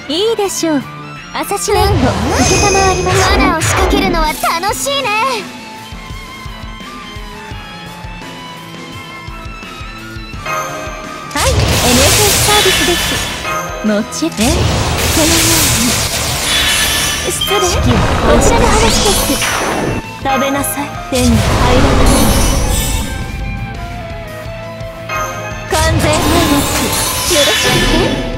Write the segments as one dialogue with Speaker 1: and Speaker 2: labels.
Speaker 1: いいでしょう。アサシネイト、承りました。罠を仕掛けるのは楽しいね。はい、NFS サービスです。もちろん、そのように。失礼。こちらの話です。食べなさい。手に入らない。完全配列、よろしくね。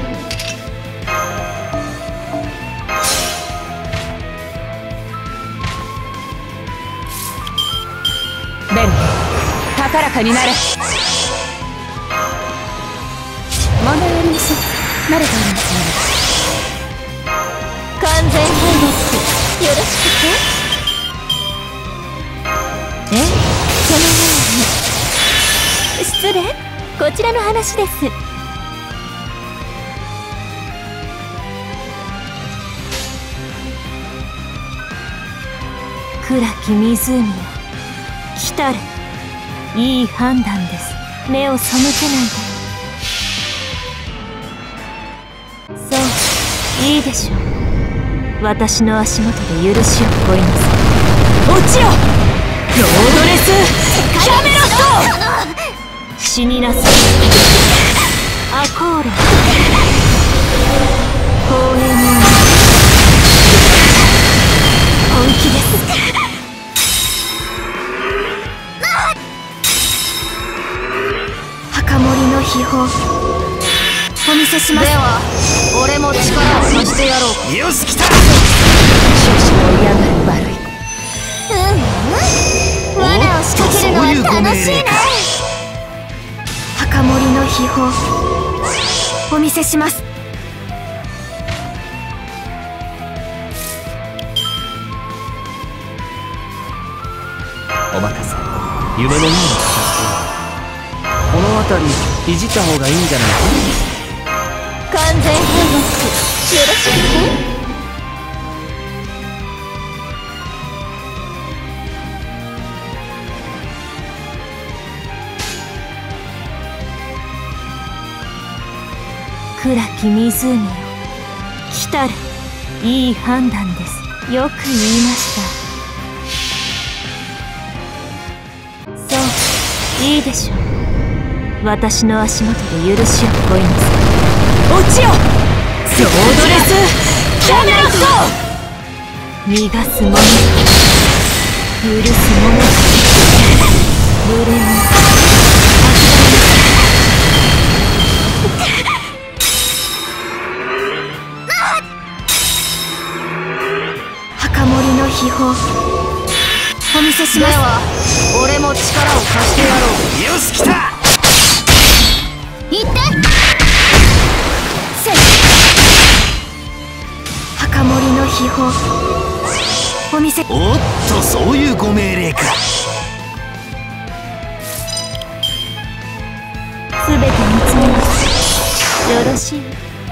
Speaker 1: ベル、高らかになれ。問題ありません。慣れておりますので。完全配列、よろしくて。そのように。失礼、こちらの話です。暗き湖よ、来たる。いい判断です。目を背けないで。そう、いいでしょう。私の足元で許しを乞いなさい。落ちろ、ロードレスキャメロット。死になさい、アコーロ。光栄の本気です。墓守の秘宝、お見せします。では俺も力を貸してやろう。よし、来た。少々嫌がる悪い。罠を仕掛けるのは楽しいね。墓守の秘宝、お見せします。
Speaker 2: お任せ。夢のような形でこの辺りいじった方がいいんじゃないか。
Speaker 1: 完全配列、よろしくね。暗き湖よ、来たる。いい判断です。よく言いました。そう、いいでしょう。私の足元で許しを乞いなさい。落ちろ、ロードレスキャメロット。逃がす者、許す者、無礼に墓守の秘宝、お見せします。では俺も力を貸してやろう。
Speaker 2: よし、来た。
Speaker 1: 行ってせっ。墓守の秘宝、お見せ。
Speaker 2: おっと、そういうご命令か。
Speaker 1: すべて見つめます。よろしい。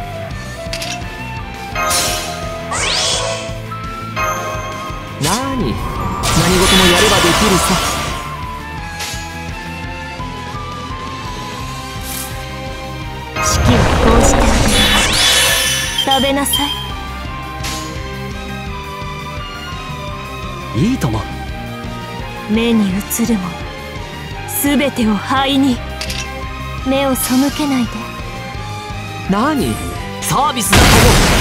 Speaker 2: 何事もやればできるさ。
Speaker 1: 式はこうしてあげる。食べなさい。
Speaker 2: いいとも。
Speaker 1: 目に映るものすべてを灰に。目を背けないで。
Speaker 2: 何サービスだとも。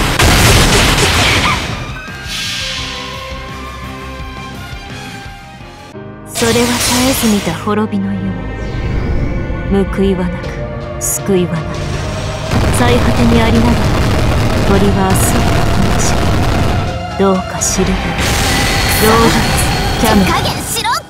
Speaker 1: それは絶えず見た滅びの世。報いはなく救いはない。最果てにありながら鳥は明日を同じ。どうか知るべき。ロードレスキャメロ。加減しろ、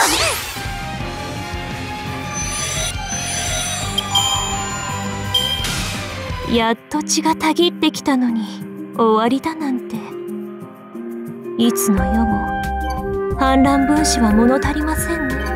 Speaker 1: この。やっと血がたぎってきたのに終わりだなんて。いつの世も反乱分子は物足りませんね。